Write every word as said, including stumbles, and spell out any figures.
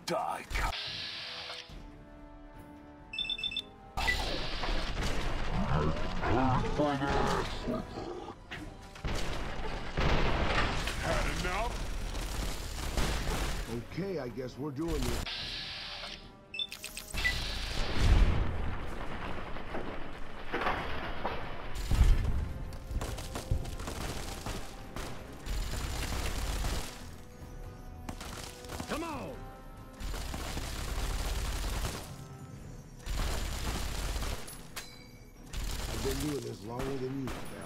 Die, cow. Had enough? Okay, I guess we're doing this. Come on! I've been doing this longer than you.